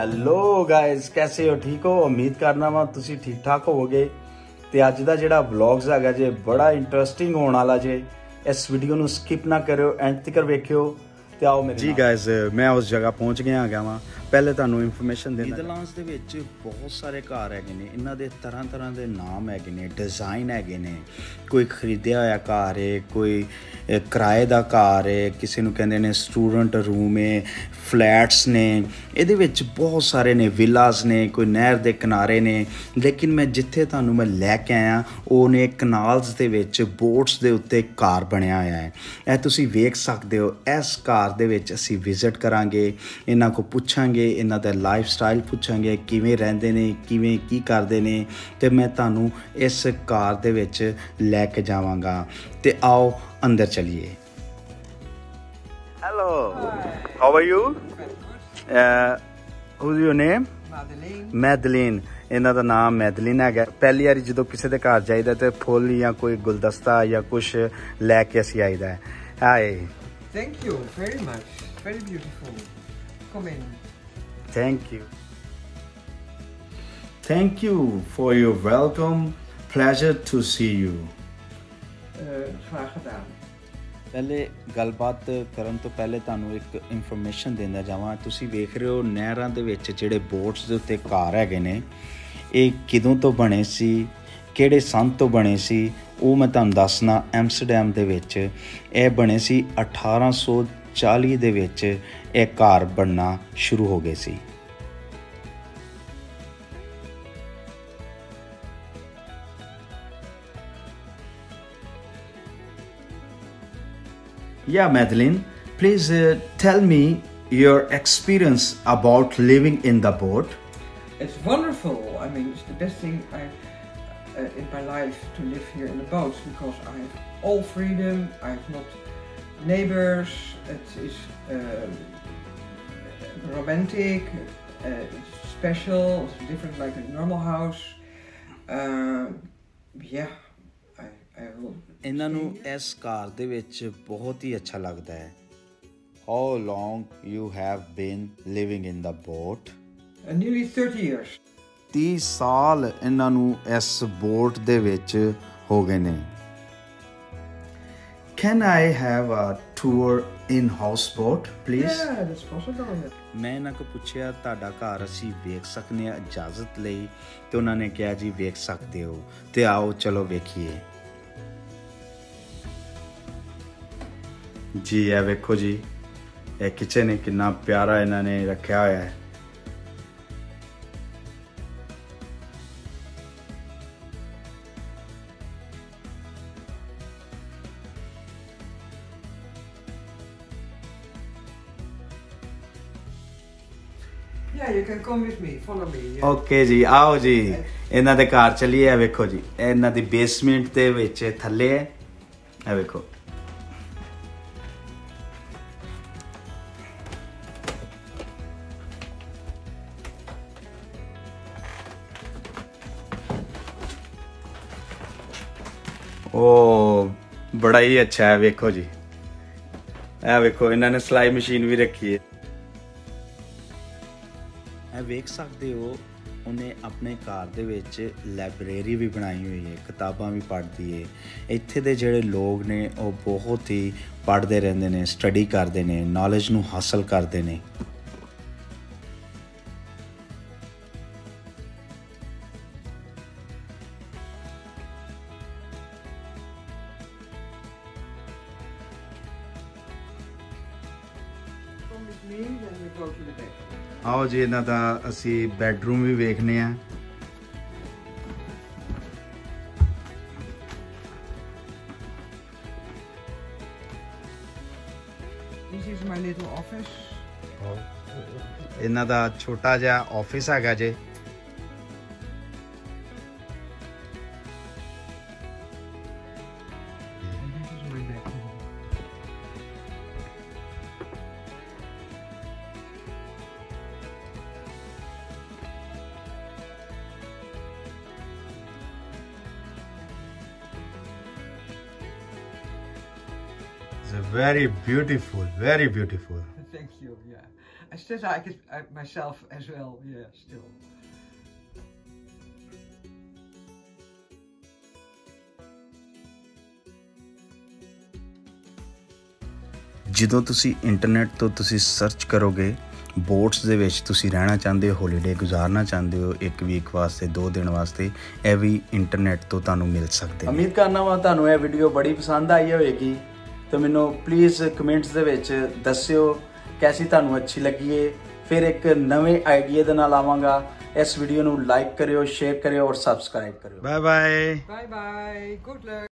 Hello guys, कैसे हो? ठीक हो? उम्मीद करना वा तुसी ठीक ठाक होवोगे। ਤੇ ਅੱਜ ਦਾ ਜਿਹੜਾ ਵਲੌਗਸ ਹੈਗਾ ਜੇ ਬੜਾ ਇੰਟਰਸਟਿੰਗ ਹੋਣ ਵਾਲਾ ਜੇ। ਇਸ ਵੀਡੀਓ ਨੂੰ ਸਕਿਪ ਨਾ ਕਰਿਓ, ਐਂਡ ਤੱਕ ਵੇਖਿਓ ਤੇ ਆਓ ਮੇਰੇ ਨਾਲ। ਜੀ ਗਾਇਜ਼, ਮੈਂ ਉਸ ਜਗ੍ਹਾ ਪਹੁੰਚ ਗਿਆ ਹੈਗਾ ਵਾਂ। ਪਹਿਲੇ ਤੁਹਾਨੂੰ ਇਨਫੋਰਮੇਸ਼ਨ ਦੇਣਾ, ਨੀਦਰਲੈਂਡਸ ਦੇ ਵਿੱਚ ਬਹੁਤ ਸਾਰੇ ਘਰ ਹੈਗੇ ਨੇ। ਇਹਨਾਂ ਦੇ ਤਰ੍ਹਾਂ ਤਰ੍ਹਾਂ ਦੇ ਨਾਮ ਹੈਗੇ ਨੇ, ਡਿਜ਼ਾਈਨ ਹੈਗੇ ਨੇ। ਕੋਈ ਖਰੀਦਿਆ ਹੋਇਆ ਘਰ ਹੈ, ਕੋਈ ਕਿਰਾਏ ਦਾ ਘਰ ਹੈ, ਕਿਸੇ ਨੂੰ ਕਹਿੰਦੇ ਨੇ ਸਟੂਡੈਂਟ ਰੂਮ ਹੈ, ਫਲੈਟਸ ਨੇ। ਇਹਦੇ ਵਿੱਚ ਬਹੁਤ ਸਾਰੇ ਨੇ, ਵਿਲਾਸ ਨੇ, ਕੋਈ ਨਹਿਰ ਦੇ ਕਿਨਾਰੇ ਨੇ। ਲੇਕਿਨ ਮੈਂ ਜਿੱਥੇ ਤੁਹਾਨੂੰ ਮੈਂ ਲੈ ਕੇ ਆਇਆ ਉਹ ਨੇ ਕਨਾਲਸ ਦੇ ਵਿੱਚ, ਬੋਟਸ ਦੇ ਉੱਤੇ ਘਰ ਬਣਿਆ ਹੋਇਆ ਹੈ। ਇਹ ਤੁਸੀਂ ਵੇਖ ਸਕਦੇ ਹੋ। ਇਸ ਘਰ ਦੇ ਵਿੱਚ ਅਸੀਂ ਵਿਜ਼ਿਟ ਕਰਾਂਗੇ, ਇਹਨਾਂ ਕੋਲ ਪੁੱਛਾਂਗੇ, ਇਹਨਾਂ ਦਾ ਲਾਈਫ ਸਟਾਈਲ ਪੁੱਛਾਂਗੇ, ਕਿਵੇਂ ਰਹਿੰਦੇ ਨੇ, ਕਿਵੇਂ ਕੀ ਕਰਦੇ ਨੇ। ਅਤੇ ਮੈਂ ਤੁਹਾਨੂੰ ਇਸ ਘਰ ਦੇ ਵਿੱਚ ਲੈ ਕੇ ਜਾਵਾਂਗਾ। ਅਤੇ ਆਓ ਅੰਦਰ ਚਲੀਏ। Hello, how are you? who's your name? Madeline. ਇਹਨਾਂ ਦਾ ਨਾਮ ਮੈਦਲੀਨ ਹੈਗਾ। ਪਹਿਲੀ ਵਾਰੀ ਜਦੋਂ ਕਿਸੇ ਦੇ ਘਰ ਜਾਈਦਾ ਤੇ ਫੁੱਲ ਜਾਂ ਕੋਈ ਗੁਲਦਸਤਾ ਜਾਂ ਕੁਛ ਲੈ ਕੇ ਅਸੀਂ ਆਈਦਾ ਹੈ। ਹਾਏ, thank you very much, very beautiful. Come in. Thank you for your welcome. Pleasure to see you. Graag gedaan. ਪਹਿਲੇ ਗੱਲਬਾਤ ਕਰਨ ਤੋਂ ਪਹਿਲੇ ਤੁਹਾਨੂੰ ਇੱਕ ਇਨਫੋਰਮੇਸ਼ਨ ਦਿੰਦਾ ਜਾਵਾਂ। ਤੁਸੀਂ ਵੇਖ ਰਹੇ ਹੋ ਨਹਿਰਾਂ ਦੇ ਵਿੱਚ ਜਿਹੜੇ ਬੋਟਸ ਦੇ ਉੱਤੇ ਘਰ ਹੈਗੇ ਨੇ, ਇਹ ਕਿਦੋਂ ਤੋਂ ਬਣੇ ਸੀ, ਕਿਹੜੇ ਸੰਨ ਤੋਂ ਬਣੇ ਸੀ, ਉਹ ਮੈਂ ਤੁਹਾਨੂੰ ਦੱਸਣਾ। ਐਮਸਟਰਡਮ ਦੇ ਵਿੱਚ ਇਹ ਬਣੇ ਸੀ 1840 ਦੇ ਵਿੱਚ ਇਹ ਘਰ ਬਣਨਾ ਸ਼ੁਰੂ ਹੋ ਗਏ ਸੀ। Yeah, Madeline, please tell me your experience about living in the boat. It's wonderful. I mean, it's the best thing in my life to live here in the boat, because I have all freedom. I have not neighbors. It is romantic. It's special. It's different like a normal house. Yeah, I will. ਇਹਨਾਂ ਨੂੰ ਇਸ ਘਰ ਦੇ ਵਿੱਚ ਬਹੁਤ ਹੀ ਅੱਛਾ ਲੱਗਦਾ ਹੈ। How long you have been living in the boat? Nearly 30 years. 30 ਸਾਲ ਇਹਨਾਂ ਨੂੰ ਇਸ ਬੋਟ ਦੇ ਵਿੱਚ ਹੋ ਗਏ ਨੇ। Can I have a tour in houseboat, please? Yeah, that's possible. ਮੈਂ ਇਹਨਾਂ ਕੋਲ ਪੁੱਛਿਆ, ਤੁਹਾਡਾ ਘਰ ਅਸੀਂ ਵੇਖ ਸਕਦੇ ਹਾਂ ਇਜਾਜ਼ਤ ਲਈ? ਤੇ ਉਹਨਾਂ ਨੇ ਕਿਹਾ ਜੀ ਵੇਖ ਸਕਦੇ ਹੋ। ਤੇ ਆਓ ਚਲੋ ਵੇਖੀਏ। ਜੀ ਇਹ ਵੇਖੋ ਜੀ, ਇਹ ਕਿਚਨ ਹੈ, ਕਿੰਨਾ ਪਿਆਰਾ ਇਹਨਾਂ ਨੇ ਰੱਖਿਆ ਹੋਇਆ ਹੈ। Yeah, you can come with me. Follow me. Yeah. Okay ji, ਆਓ ਜੀ ਇਹਨਾਂ ਦੇ ਘਰ ਚਲੀਏ। ਇਹ ਵੇਖੋ ਜੀ, ਇਹ ਇਹਨਾਂ ਦੀ ਬੇਸਮੈਂਟ ਦੇ ਵਿੱਚ ਥੱਲੇ ਹੈ। ਇਹ ਵੇਖੋ। ਉਹ ਬੜਾ ਹੀ ਅੱਛਾ ਹੈ। ਵੇਖੋ ਜੀ, ਇਹ ਵੇਖੋ ਇਹਨਾਂ ਨੇ ਸਿਲਾਈ ਮਸ਼ੀਨ ਵੀ ਰੱਖੀ ਹੈ। ਇਹ ਵੇਖ ਸਕਦੇ ਹੋ, ਉਹਨੇ ਆਪਣੇ ਘਰ ਦੇ ਵਿੱਚ ਲਾਇਬ੍ਰੇਰੀ ਵੀ ਬਣਾਈ ਹੋਈ ਹੈ, ਕਿਤਾਬਾਂ ਵੀ ਪੜ੍ਹਦੀ ਹੈ। ਇੱਥੇ ਦੇ ਜਿਹੜੇ ਲੋਕ ਨੇ ਉਹ ਬਹੁਤ ਹੀ ਪੜ੍ਹਦੇ ਰਹਿੰਦੇ ਨੇ, ਸਟੱਡੀ ਕਰਦੇ ਨੇ, ਨੌਲੇਜ ਨੂੰ ਹਾਸਲ ਕਰਦੇ ਨੇ। ਆਓ ਜੀ ਇਹਨਾਂ ਦਾ ਅਸੀਂ ਬੈਡਰੂਮ ਵੀ ਵੇਖਨੇ ਆ। This is my little office. ਇਹਨਾਂ ਦਾ ਛੋਟਾ ਜਿਹਾ ਆਫਿਸ ਹੈਗਾ ਜੇ। Very beautiful, very beautiful. Thank you. Yeah, I still like it myself as well, yeah, still. ਜਦੋਂ ਤੁਸੀਂ ਇੰਟਰਨੈਟ ਤੋਂ ਤੁਸੀਂ ਸਰਚ ਕਰੋਗੇ ਬੋਟਸ ਦੇ ਵਿੱਚ ਤੁਸੀਂ ਰਹਿਣਾ ਚਾਹੁੰਦੇ ਹੋ, ਹੌਲੀਡੇ ਗੁਜ਼ਾਰਨਾ ਚਾਹੁੰਦੇ ਹੋ 1 ਵੀਕ ਵਾਸਤੇ 2 ਦਿਨ ਵਾਸਤੇ, ਇਹ ਵੀ ਇੰਟਰਨੈਟ ਤੋਂ ਤੁਹਾਨੂੰ ਮਿਲ ਸਕਦੇ। ਉਮੀਦ ਕਰਨਾ ਵਾ ਤੁਹਾਨੂੰ ਇਹ ਵੀਡੀਓ ਬੜੀ ਪਸੰਦ ਆਈ ਹੋਵੇਗੀ ਤੇ ਮੈਨੂੰ ਪਲੀਜ਼ ਕਮੈਂਟਸ ਦੇ ਵਿੱਚ ਦੱਸਿਓ ਕੈਸੀ ਤੁਹਾਨੂੰ ਅੱਛੀ ਲੱਗੀ ਹੈ। ਫਿਰ ਇੱਕ ਨਵੇਂ ਆਈਡੀਆ ਦੇ ਨਾਲ ਆਵਾਂਗਾ। ਇਸ ਵੀਡੀਓ ਨੂੰ ਲਾਈਕ ਕਰਿਓ, ਸ਼ੇਅਰ ਕਰਿਓ ਔਰ ਸਬਸਕ੍ਰਾਈਬ ਕਰਿਓ। Bye bye. Bye bye. Good luck.